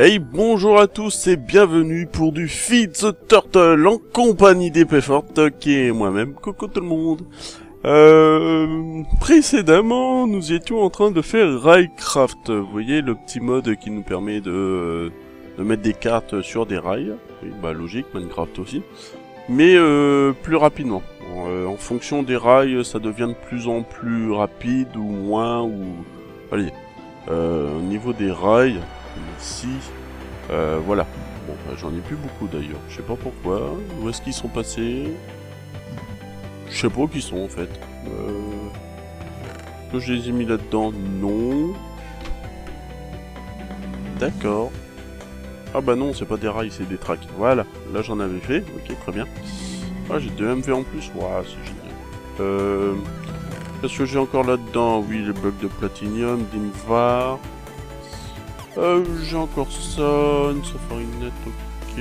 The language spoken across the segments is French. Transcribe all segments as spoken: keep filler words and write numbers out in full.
Hey, bonjour à tous et bienvenue pour du Feed the Turtle en compagnie d'Épée Forte qui est moi-même. Coucou tout le monde. Euh, précédemment, nous étions en train de faire Railcraft. Vous voyez le petit mode qui nous permet de, de mettre des cartes sur des rails. Oui, bah logique, Minecraft aussi. Mais euh, plus rapidement. Euh, en fonction des rails, ça devient de plus en plus rapide ou moins ou... Allez, euh, au niveau des rails... Ici, euh, voilà. Bon, bah, j'en ai plus beaucoup d'ailleurs. Je sais pas pourquoi. Où est-ce qu'ils sont passés? Je sais pas où ils sont en fait. Euh... Que je les ai mis là-dedans? Non. D'accord. Ah bah non, c'est pas des rails, c'est des tracks. Voilà. Là, j'en avais fait. Ok, très bien. Ah, j'ai deux M V en plus. Waouh, c'est génial. Euh... Qu'est-ce que j'ai encore là-dedans? Oui, les blocs de platinium, d'Invar. Euh, j'ai encore ça, une safari-net, ok.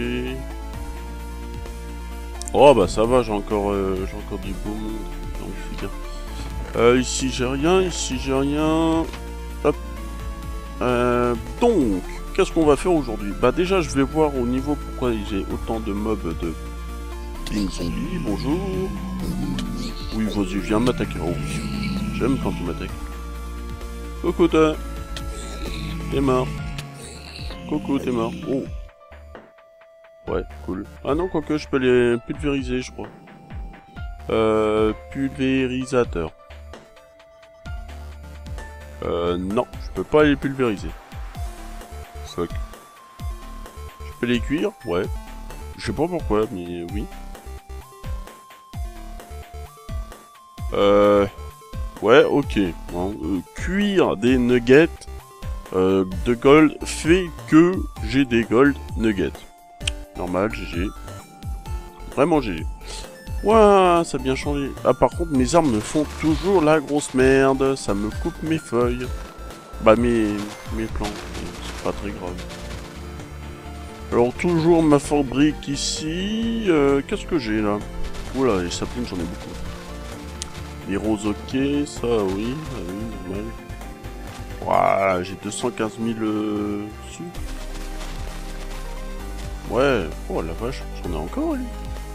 Oh bah ça va, j'ai encore, euh, j'ai encore du beau monde, donc c'est bien. Euh, ici j'ai rien, ici j'ai rien. Hop. Euh, donc, qu'est-ce qu'on va faire aujourd'hui? Bah déjà je vais voir au niveau pourquoi j'ai autant de mobs de King Zombie, bonjour. Oui, vas-y, viens m'attaquer. Oh, j'aime quand tu m'attaques. Coucou toi. T'es mort. Coucou, t'es mort. Oh. Ouais, cool. Ah non, quoique, je peux les pulvériser, je crois. Euh, pulvérisateur. Euh, non, je peux pas les pulvériser. Fuck. Je peux les cuire? Ouais. Je sais pas pourquoi, mais oui. Euh... Ouais, ok. Bon, euh, cuire des nuggets... Euh, de gold fait que j'ai des gold nuggets. Normal, G G. Vraiment G G. Ouah, ça a bien changé. Ah, par contre, mes armes me font toujours la grosse merde. Ça me coupe mes feuilles. Bah, mes, mes plants. C'est pas très grave. Alors, toujours ma fabrique ici. Euh, Qu'est-ce que j'ai là? Oula, les saplings, j'en ai beaucoup. Les roses, ok. Ça, oui. Ah, oui, normal. Waouh, j'ai deux cent quinze mille euh, sous. Ouais, oh la vache, j'en ai encore, lui.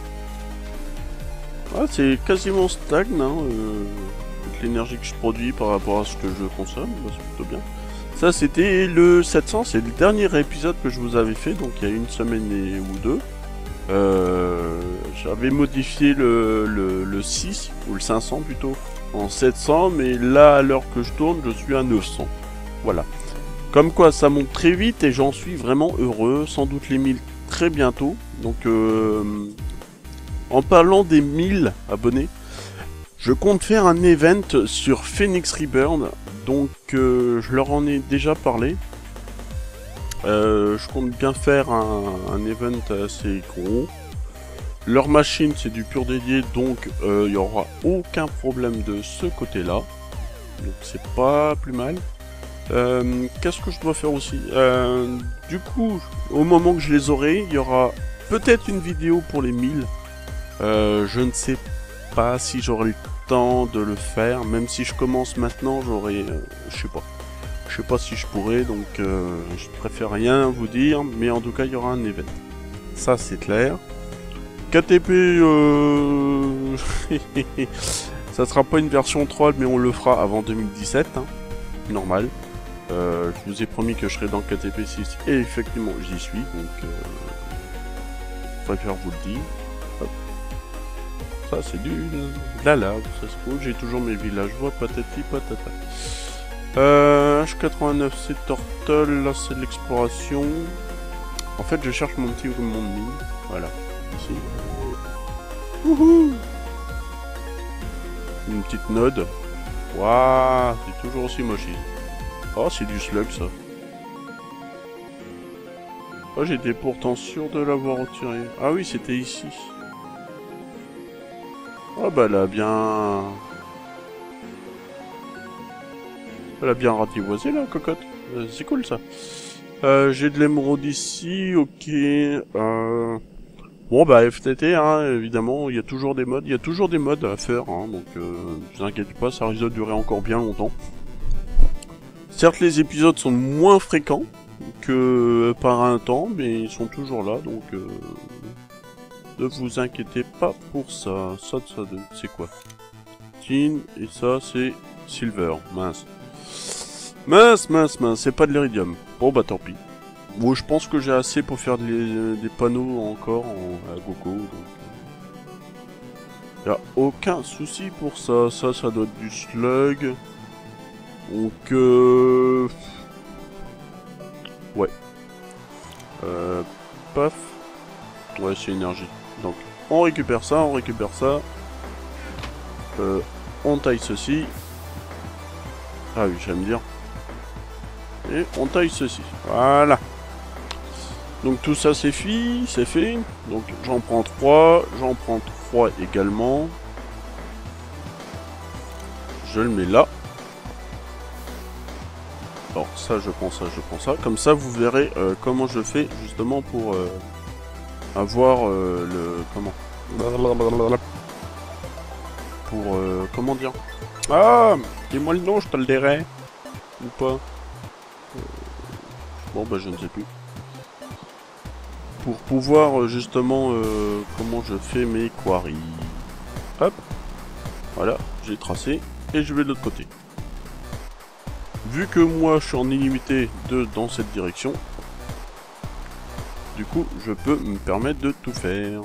Ah, c'est quasiment stagne, hein, euh, avec l'énergie que je produis par rapport à ce que je consomme, bah, c'est plutôt bien. Ça, c'était le sept cents, c'est le dernier épisode que je vous avais fait, donc il y a une semaine et, ou deux. Euh, J'avais modifié le, le, le six, ou le cinq cents plutôt, en sept cents, mais là, à l'heure que je tourne, je suis à neuf cents. Voilà. Comme quoi, ça monte très vite et j'en suis vraiment heureux. Sans doute les mille très bientôt. Donc, euh, en parlant des mille abonnés, je compte faire un event sur Phoenix Reborn. Donc, euh, je leur en ai déjà parlé. Euh, je compte bien faire un, un event assez gros. Leur machine, c'est du pur dédié, donc il euh, n'y aura aucun problème de ce côté-là. Donc, c'est pas plus mal. Euh, Qu'est-ce que je dois faire aussi? euh, Du coup, au moment que je les aurai, il y aura peut-être une vidéo pour les mille. Euh, je ne sais pas si j'aurai le temps de le faire. Même si je commence maintenant, j'aurai... Euh, je sais pas. Je sais pas si je pourrai, donc euh, je préfère rien vous dire. Mais en tout cas, il y aura un event. Ça, c'est clair. K T P... Euh... ça sera pas une version troll, mais on le fera avant deux mille dix-sept. Hein. Normal. Euh, je vous ai promis que je serai dans K T P six et effectivement j'y suis, donc euh, je préfère vous le dire. Hop. Ça c'est du de la lave, ça se trouve, j'ai toujours mes villageois, patati patata. Euh, H quatre-vingt-neuf c'est Turtle, là c'est de l'exploration. En fait je cherche mon petit monde mine, voilà, ici. Wouhou. Une petite node. Waouh, c'est toujours aussi moche. Oh, c'est du slug, ça. Oh, j'étais pourtant sûr de l'avoir retiré. Ah oui, c'était ici. Oh, bah, elle a bien... Elle a bien ratiboisé, la cocotte. Euh, c'est cool, ça. Euh, j'ai de l'émeraude ici, ok. Euh... Bon, bah, F T T, hein, évidemment, il y a toujours des mods. Il y a toujours des mods à faire, hein, donc euh, ne vous inquiétez pas, ça risque de durer encore bien longtemps. Certes, les épisodes sont moins fréquents, que par un temps, mais ils sont toujours là, donc euh, ne vous inquiétez pas pour ça. Ça, ça c'est quoi? Tin, et ça c'est Silver, mince. Mince, mince, mince, c'est pas de l'iridium. Bon bah tant pis. Bon, je pense que j'ai assez pour faire des, des panneaux encore en, à gogo, donc... Y a aucun souci pour ça. Ça, ça doit être du slug. Donc, euh... ouais. Euh... Paf. Ouais, c'est énergie. Donc, on récupère ça, on récupère ça. Euh... On taille ceci. Ah oui, j'aime dire. Et on taille ceci. Voilà. Donc tout ça c'est fait, c'est fait. Donc j'en prends trois, j'en prends trois également. Je le mets là. Alors ça je prends ça, je prends ça. Comme ça vous verrez euh, comment je fais justement pour euh, avoir euh, le... Comment Pour... Euh, comment dire Ah dis-moi le nom, je te le dirai. Ou pas euh, Bon bah je ne sais plus. Pour pouvoir justement euh, comment je fais mes quarries. Hop, voilà, j'ai tracé et je vais de l'autre côté. Vu que moi je suis en illimité de dans cette direction, du coup je peux me permettre de tout faire.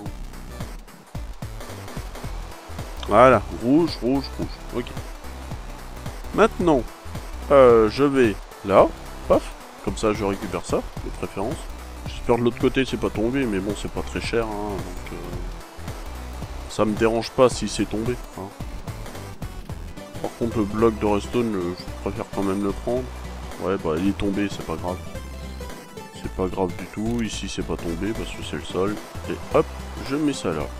Voilà, rouge, rouge, rouge. Ok. Maintenant, euh, je vais là, paf, comme ça je récupère ça, de préférence. J'espère de l'autre côté c'est pas tombé, mais bon c'est pas très cher, hein, donc euh, ça me dérange pas si c'est tombé. Hein. Par contre le bloc de redstone, euh, je préfère quand même le prendre. Ouais bah il est tombé, c'est pas grave. C'est pas grave du tout, ici c'est pas tombé parce que c'est le sol. Et hop, je mets ça là.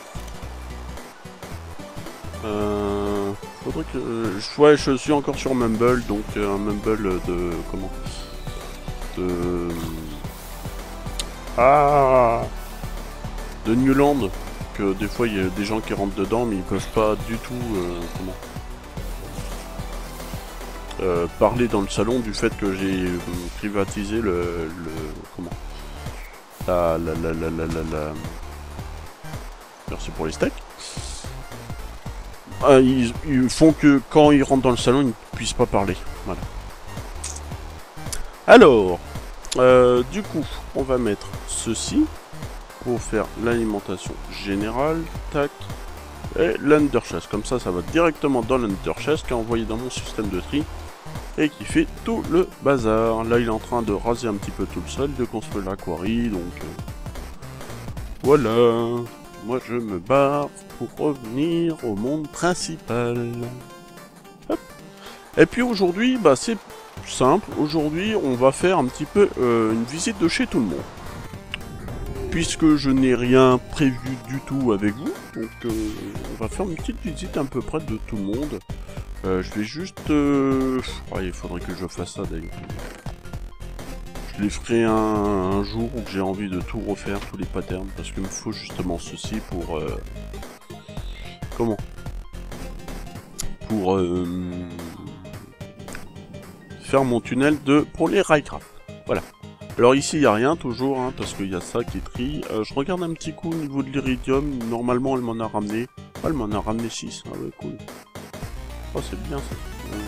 Euh... Faudrait que... Euh, ouais je suis encore sur Mumble, donc euh, un Mumble de... Comment De... Ah de Newland, que des fois il y a des gens qui rentrent dedans mais ils peuvent pas du tout euh, comment euh, parler dans le salon du fait que j'ai euh, privatisé le, le comment la la la la la la, la... Merci pour les steaks. Ah, ils, ils font que quand ils rentrent dans le salon ils ne puissent pas parler. Voilà. Alors euh, du coup on va mettre ceci pour faire l'alimentation générale, tac, et l'underchest. Comme ça, ça va directement dans l'underchest qui est envoyé dans mon système de tri et qui fait tout le bazar. Là, il est en train de raser un petit peu tout le sol, de construire la quarry, donc euh, voilà. Moi, je me barre pour revenir au monde principal. Hop. Et puis aujourd'hui, bah, c'est simple. Aujourd'hui, on va faire un petit peu euh, une visite de chez tout le monde. Puisque je n'ai rien prévu du tout avec vous, donc euh, on va faire une petite visite à peu près de tout le monde. Euh, je vais juste... Euh... Oh, il faudrait que je fasse ça d'ailleurs. Je les ferai un, un jour où j'ai envie de tout refaire, tous les patterns, parce qu'il me faut justement ceci pour... Euh... Comment Pour euh... faire mon tunnel de pour les Railcraft. Voilà. Alors ici il n'y a rien toujours, hein, parce qu'il y a ça qui est tri. Euh, je regarde un petit coup au niveau de l'iridium, normalement elle m'en a ramené. Oh, elle m'en a ramené six, ah ouais cool. Oh c'est bien ça.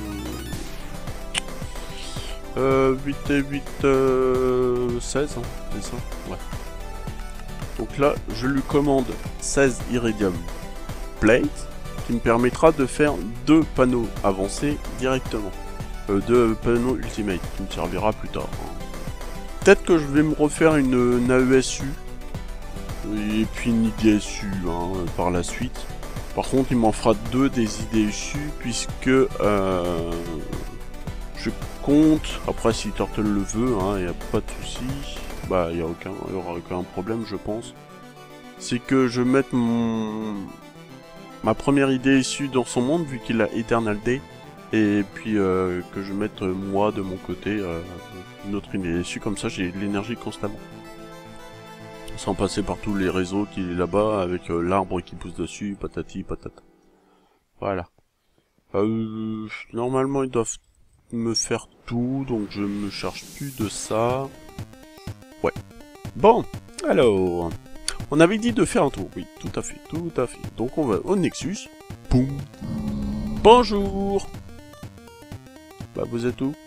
Euh, euh, huit et huit, euh, seize, hein, c'est ça. Ouais. Donc là je lui commande seize iridium plates, qui me permettra de faire deux panneaux avancés directement. Euh, deux panneaux ultimate, qui me servira plus tard. Hein. Peut-être que je vais me refaire une, une A E S U et puis une I D S U hein, par la suite. Par contre, il m'en fera deux des I D S U puisque euh, je compte, après si Turtle le veut, il hein, n'y a pas de souci, bah il n'y aucun, aura aucun problème je pense. C'est que je mette mon ma première I D S U dans son monde vu qu'il a Eternal Day. Et puis euh, que je mette euh, moi de mon côté euh, une autre I D S U, comme ça j'ai de l'énergie constamment. Sans passer par tous les réseaux qui est là-bas avec euh, l'arbre qui pousse dessus, patati patata. Voilà. Euh, normalement ils doivent me faire tout, donc je me charge plus de ça. Ouais. Bon, alors... On avait dit de faire un tour, oui, tout à fait, tout à fait. Donc on va au Nexus. Boum. Bonjour. Bah vous êtes où?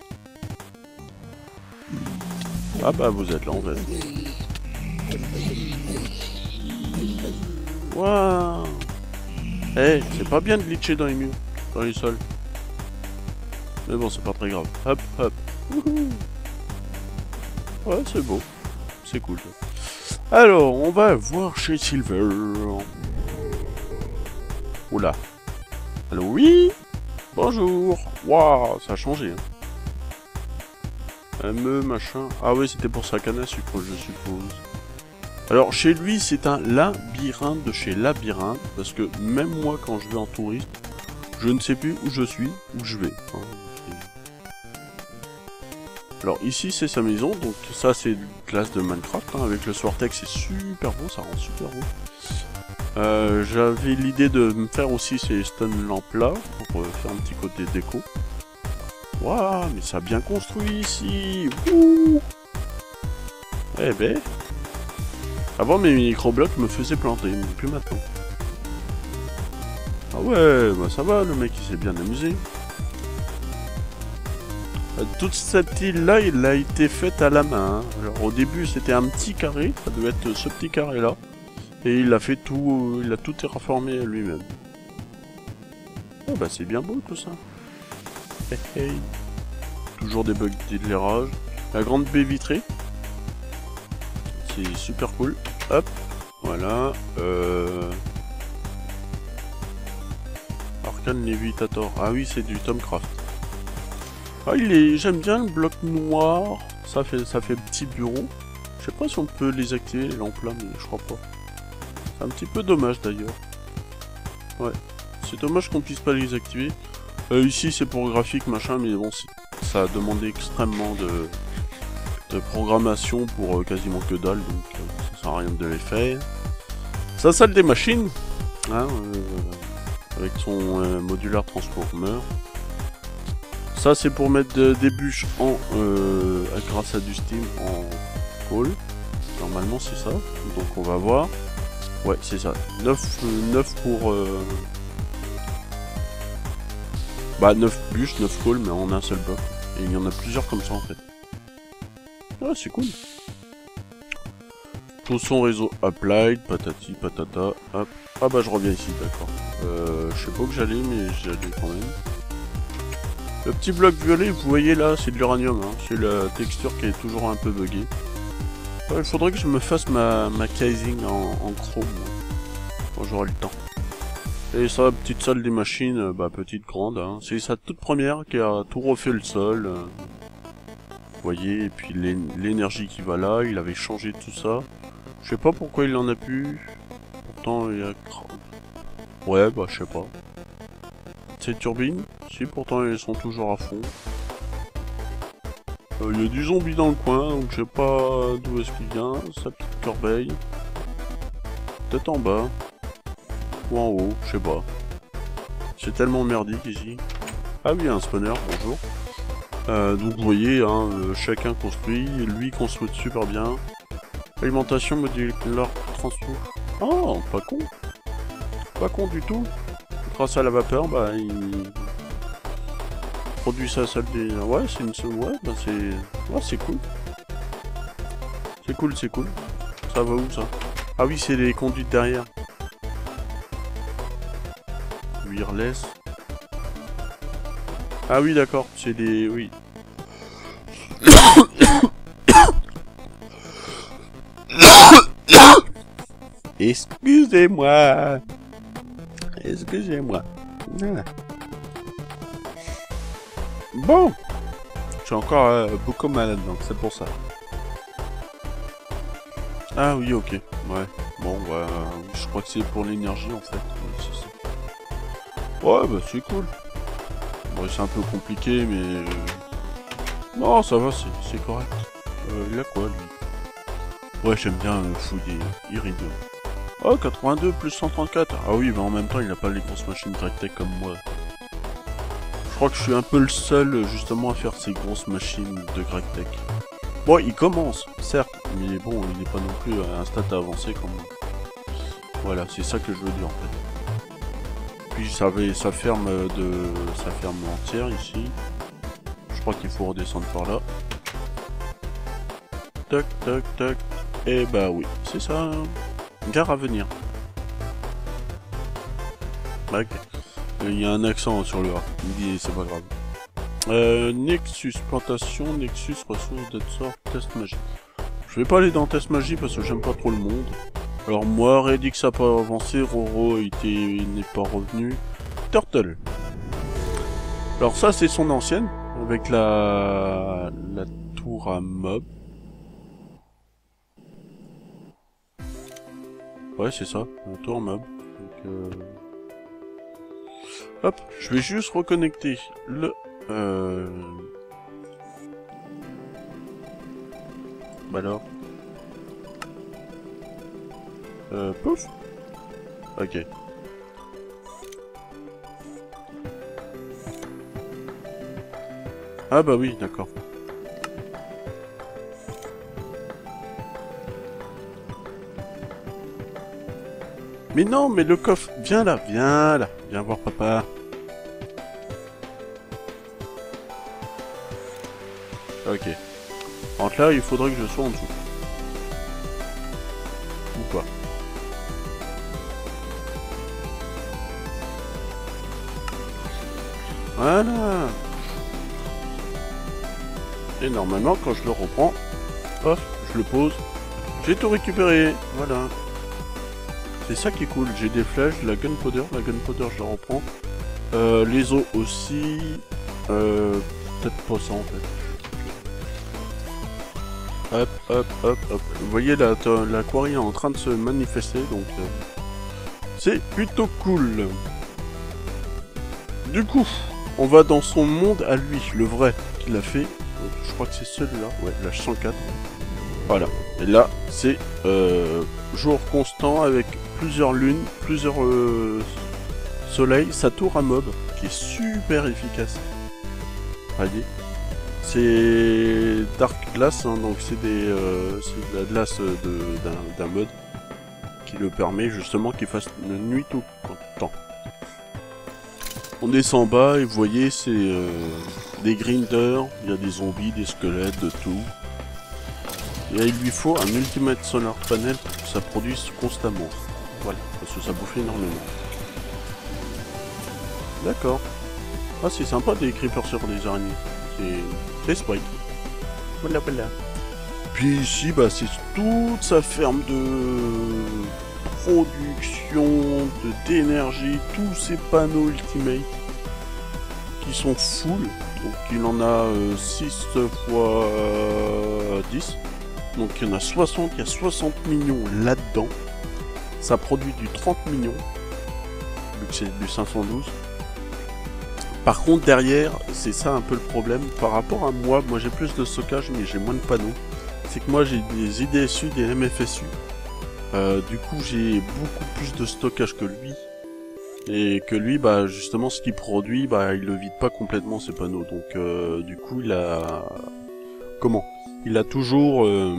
Ah bah vous êtes là en fait. Waouh. Eh, hey, c'est pas bien de glitcher dans les murs, dans les sols. Mais bon, c'est pas très grave. Hop, hop. Wouhou. Ouais, c'est beau. C'est cool. Alors, on va voir chez Silver. Oula. Allô, oui? Bonjour. Waouh, ça a changé. Hein. M E, machin. Ah oui, c'était pour sa canne à sucre, je suppose. Alors, chez lui, c'est un labyrinthe de chez Labyrinthe. Parce que même moi, quand je vais en touriste, je ne sais plus où je suis, où je vais. Hein. Alors ici c'est sa maison, donc ça c'est une classe de Minecraft, hein, avec le Swartex c'est super beau, ça rend super beau. Euh, J'avais l'idée de me faire aussi ces stone lampes là, pour euh, faire un petit côté déco. Waouh, mais ça a bien construit ici. Ouh. Eh ben, avant mes micro-blocs me faisaient planter, mais plus maintenant. Ah ouais, bah ça va, le mec il s'est bien amusé. Toute cette île-là, il a été faite à la main. Hein. Alors au début, c'était un petit carré, ça devait être ce petit carré-là. Et il a fait tout, il a tout terraformé lui-même. Oh bah c'est bien beau tout ça. Hey, hey. Toujours des bugs d'éclairage. La grande baie vitrée. C'est super cool. Hop, voilà. Euh... Arcane Levitator. Ah oui, c'est du Tomcraft. Ah, il est... J'aime bien le bloc noir, ça fait ça fait petit bureau. Je sais pas si on peut les activer, les lampes là, mais je crois pas. C'est un petit peu dommage d'ailleurs. Ouais, c'est dommage qu'on puisse pas les activer. Euh, ici c'est pour graphique machin, mais bon, ça a demandé extrêmement de, de programmation pour euh, quasiment que dalle, donc euh, ça sert à rien de les faire. Sa salle des machines, hein, euh, avec son euh, modulaire transformer. Ça c'est pour mettre de, des bûches en euh, grâce à du steam en coal. Normalement c'est ça. Donc on va voir. Ouais c'est ça. neuf, neuf pour euh... bah neuf bûches, neuf coal mais en un seul bloc. Et il y en a plusieurs comme ça en fait. Ouais c'est cool. Tout son réseau applied, patati patata. Hop. Ah bah je reviens ici, d'accord. Euh, je sais pas où j'allais mais j'allais quand même. Le petit bloc violet, vous voyez là, c'est de l'uranium, hein. C'est la texture qui est toujours un peu buggée. Ouais, il faudrait que je me fasse ma, ma casing en, en chrome, quand j'aurai le temps. Et ça, petite salle des machines, bah petite, grande, hein. C'est sa toute première qui a tout refait le sol. Euh, vous voyez, et puis l'énergie qui va là, il avait changé tout ça. Je sais pas pourquoi il en a plus. Pourtant, il y a... Ouais, bah je sais pas. Ces turbines, si pourtant elles sont toujours à fond. Il euh, y a du zombie dans le coin, donc je sais pas d'où est-ce qu'il vient, sa petite corbeille. Peut-être en bas. Ou en haut, je sais pas. C'est tellement merdique ici. Ah oui, un spawner, bonjour. Euh, donc vous voyez, hein, euh, chacun construit, lui construit super bien. Alimentation modulaire transfo. Oh, pas con. Pas con du tout. Grâce à la vapeur, bah il produit sa salle des... Ouais, c'est une... Ouais, bah c'est... Ouais, c'est cool. C'est cool, c'est cool. Ça va où, ça? Ah oui, c'est les conduites derrière. Wireless. Ah oui, d'accord, c'est des... Oui. Excusez-moi. Excusez-moi. Ah. Bon. Je suis encore euh, beaucoup malade, donc c'est pour ça. Ah oui, ok. Ouais. Bon, bah, je crois que c'est pour l'énergie, en fait. Ouais, c'est ça. Ouais, bah, c'est cool. Bon, c'est un peu compliqué, mais... Euh... Non, ça va, c'est correct. Euh, il a quoi, lui? Ouais, j'aime bien euh, fouiller. Iridium. Oh, quatre-vingt-deux plus cent trente-quatre. Ah oui, mais en même temps, il n'a pas les grosses machines DirectTech comme moi. Je crois que je suis un peu le seul justement à faire ces grosses machines de GregTech. Bon, il commence, certes, mais bon, il n'est pas non plus à un stade avancé comme moi. Voilà, c'est ça que je veux dire en fait. Puis ça, avait, ça ferme de sa ferme entière ici. Je crois qu'il faut redescendre par là. Tac, tac, tac. Et bah oui, c'est ça. Gare à venir. Ok. Il y a un accent sur le A. Il dit c'est pas grave. Euh, Nexus, plantation, Nexus, ressources, dead sort, test magie. Je vais pas aller dans test magie parce que j'aime pas trop le monde. Alors moi, Redix a pas avancé, Roro n'est pas revenu. Turtle. Alors ça c'est son ancienne, avec la, la tour à mob. Ouais c'est ça, la tour à mob. Donc, euh... hop, je vais juste reconnecter le... Euh... Bah alors... Euh, pouf. Ok. Ah bah oui, d'accord. Mais non, mais le coffre, viens là, viens là, viens voir papa. Ok. Donc là, il faudrait que je sois en dessous. Ou pas. Voilà. Et normalement, quand je le reprends, hop, je le pose. J'ai tout récupéré. Voilà. C'est ça qui est cool. J'ai des flèches, la gunpowder. La gunpowder, je la reprends. Euh, les os aussi. Euh, Peut-être pas ça en fait. Hop, hop, hop, hop. Vous voyez, la, la quarry est en train de se manifester, donc euh, c'est plutôt cool. Du coup, on va dans son monde à lui, le vrai, qu'il a fait. Donc, je crois que c'est celui-là, ouais, l'âge cent quatre. Voilà. Et là, c'est euh, jour constant avec plusieurs lunes, plusieurs euh, soleils, sa tour à mob, qui est super efficace. Voyez. C'est Dark Glass, hein, donc c'est euh, de la glace d'un mode qui le permet justement qu'il fasse une nuit tout le temps. On descend bas et vous voyez c'est euh, des grinders, il y a des zombies, des squelettes, de tout. Et il lui faut un Ultimate Solar Panel pour que ça produise constamment. Voilà, parce que ça bouffe énormément. D'accord. Ah c'est sympa des creepers sur des araignées. C'est sprite. Voilà, voilà. Puis ici, bah, c'est toute sa ferme de production, d'énergie, tous ces panneaux Ultimate qui sont full. Donc il en a euh, six fois dix. Donc il y en a soixante, il y a soixante millions là-dedans. Ça produit du trente millions, vu que c'est du cinq cent douze. Par contre derrière, c'est ça un peu le problème par rapport à moi, moi j'ai plus de stockage mais j'ai moins de panneaux. C'est que moi j'ai des I D S U, des M F S U. Euh, du coup j'ai beaucoup plus de stockage que lui. Et que lui, bah justement ce qu'il produit, bah il le vide pas complètement ses panneaux. Donc euh, du coup il a... Comment? Il a toujours euh...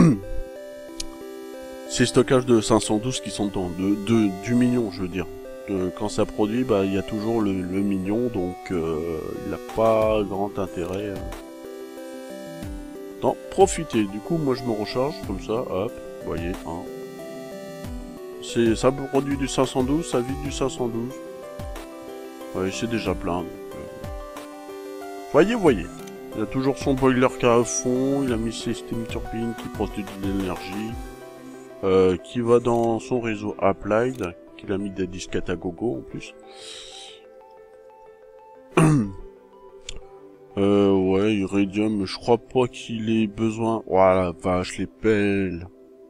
ses stockages de cinq cent douze qui sont dedans, de, de, du million je veux dire. Euh, quand ça produit, bah il y a toujours le, le million, donc euh, il n'a pas grand intérêt euh, d'en profiter. Du coup, moi je me recharge comme ça, hop, vous voyez, hein. C'est ça produit du cinq cent douze, ça vide du cinq cent douze. Ouais, c'est déjà plein. Donc, euh... Voyez, voyez. Il a toujours son boiler qui est à fond, il a mis ses steam turbines qui produisent de l'énergie, euh, qui va dans son réseau Applied. Il a mis des disquettes à gogo en plus. euh, ouais, Iridium, je crois pas qu'il ait besoin. Oh la vache, les pelles.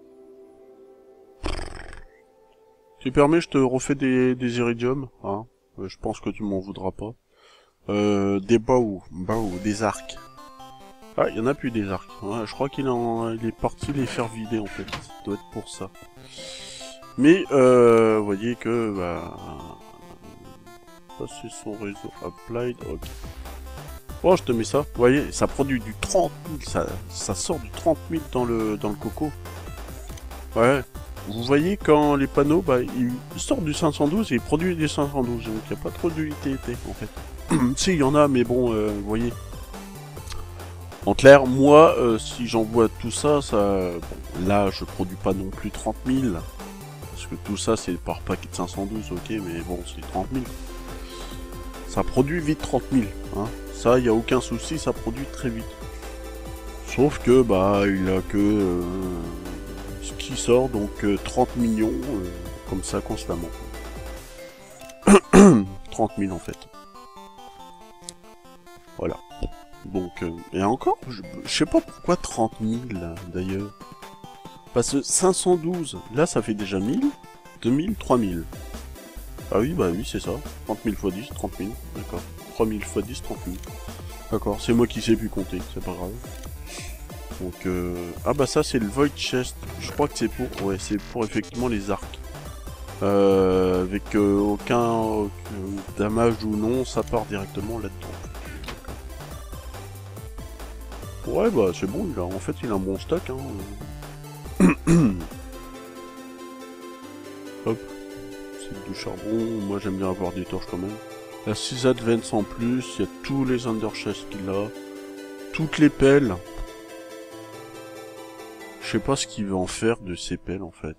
Tu permets, je te refais des, des Iridium, hein. Euh, je pense que tu m'en voudras pas. Euh, des baous, baous, des arcs. Ah, il y en a plus des arcs. Ouais, je crois qu'il il est parti les faire vider en fait. Ça doit être pour ça. Mais, euh, vous voyez que, bah... passer son réseau. Applied, ok. Bon, je te mets ça. Vous voyez, ça produit du trente mille, ça, ça sort du trente mille dans le, dans le coco. Ouais. Vous voyez, quand les panneaux, bah, ils sortent du cinq cent douze et ils produisent du cinq cent douze. Donc, il n'y a pas trop d'utilité, en fait. Si, il y en a, mais bon, euh, vous voyez. En clair, moi, euh, si j'envoie tout ça, ça... Bon, là, je produis pas non plus trente mille. Parce que tout ça, c'est par paquet de cinq cent douze, ok, mais bon, c'est trente mille. Ça produit vite trente mille, hein. Ça, il n'y a aucun souci, ça produit très vite. Sauf que, bah, il a que euh, ce qui sort, donc euh, trente millions, euh, comme ça, constamment. trente mille, en fait. Voilà. Donc, euh, et encore, je, je sais pas pourquoi trente mille, d'ailleurs. Parce que cinq cent douze, là, ça fait déjà mille, deux mille, trois mille. Ah oui, bah oui, c'est ça. trente mille fois dix, trente mille, d'accord. trois mille fois dix, trente mille. D'accord, c'est moi qui sais plus compter, c'est pas grave. Donc, euh... ah bah ça, c'est le Void Chest. Je crois que c'est pour... Ouais, c'est pour effectivement les arcs. Euh... Avec euh, aucun euh, damage ou non, ça part directement là-dedans. Ouais, bah c'est bon, il a... en fait, il a un bon stock, hein. Hop. C'est du charbon, moi j'aime bien avoir des torches quand même. La six Advance en plus, il y a tous les Underchests qu'il a. Toutes les pelles. Je sais pas ce qu'il veut en faire de ces pelles en fait.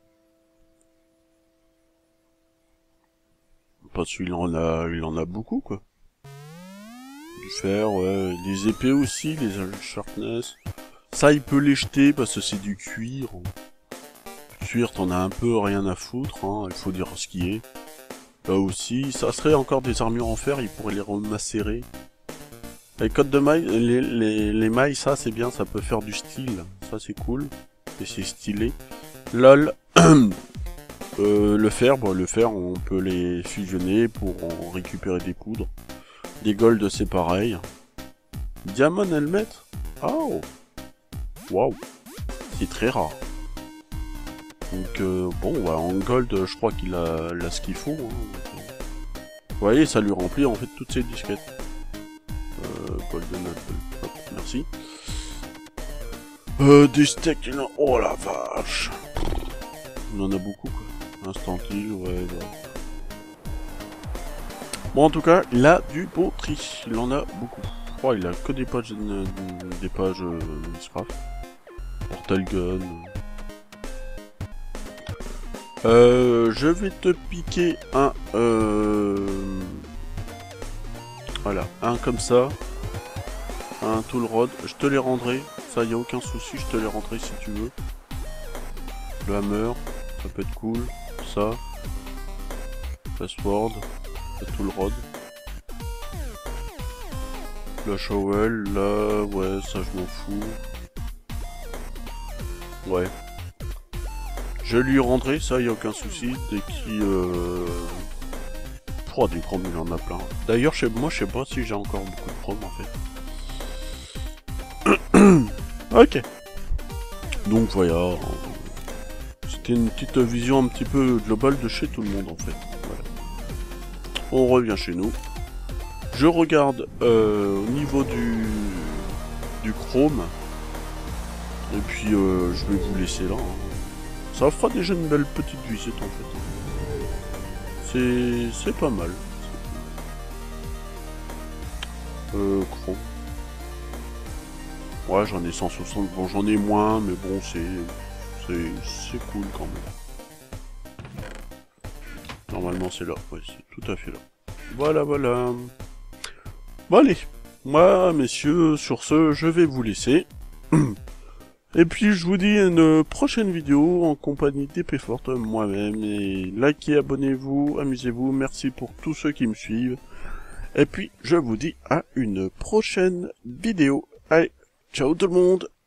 Parce qu'il en a, il en a beaucoup quoi. Du fer, ouais. Les épées aussi, les sharpness. Ça il peut les jeter parce que c'est du cuir. Cuir, t'en as un peu rien à foutre, hein, il faut dire ce qui est. Là aussi, ça serait encore des armures en fer, il pourrait les remacérer. Les codes de mailles, les, les, les mailles, ça c'est bien, ça peut faire du style. Ça c'est cool, et c'est stylé. Lol, euh, le fer, bon, le fer, on peut les fusionner pour en récupérer des poudres. Des gold, c'est pareil. Diamond helmet, oh, waouh, c'est très rare. Donc euh, bon, bah, en gold, je crois qu'il a, a ce qu'il faut. Hein. Vous voyez, ça lui remplit en fait toutes ses disquettes. Euh, golden apple, hop, merci. Euh, des steaks, il en... oh la vache. On en a beaucoup quoi. Instant kill, ouais, bah. Bon, en tout cas, il a du beau tri. Il en a beaucoup. Je crois qu'il a que des pages, des pages euh, scrap. Portal gun. Euh, je vais te piquer un, euh, voilà, un comme ça, un tool rod, je te les rendrai, ça y a aucun souci, je te les rendrai si tu veux. Le hammer, ça peut être cool, ça, la sword, le tool rod, la shovel, là, ouais, ça je m'en fous, ouais. Je lui rendrai, ça, y a aucun souci, dès qu'il... Euh... Oh, des chromes, il en a plein. D'ailleurs, moi, je sais pas si j'ai encore beaucoup de chromes, en fait. Ok. Donc, voilà. C'était une petite vision un petit peu globale de chez tout le monde, en fait. Voilà. On revient chez nous. Je regarde euh, au niveau du... du chrome. Et puis, euh, je vais vous laisser là, hein. Ça fera déjà une belle petite visite en fait. C'est pas mal. Euh, chrome. Ouais, j'en ai cent soixante. Bon, j'en ai moins, mais bon, c'est c'est cool quand même. Normalement, c'est là. Ouais, c'est tout à fait là. Voilà, voilà. Bon, allez. Moi, messieurs, sur ce, je vais vous laisser. Et puis je vous dis à une prochaine vidéo en compagnie d'Épée Forte, moi-même, et likez, abonnez-vous, amusez-vous, merci pour tous ceux qui me suivent. Et puis je vous dis à une prochaine vidéo. Allez, ciao tout le monde!